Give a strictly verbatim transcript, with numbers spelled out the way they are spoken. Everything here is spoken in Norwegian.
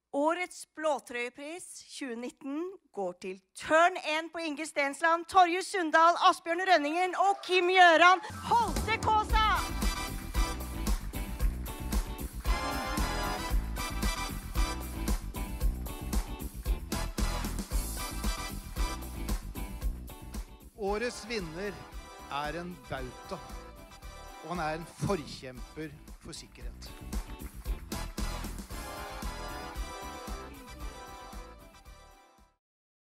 Årets blåtrøyepris tjue nitten går til Tørn én på Inger Stensland, Torjus Sundal, Asbjørn Rønningen og Kim Gjøran Holtekåsa! Årets vinner er en bauta, og han er en forkjemper for sikkerhet.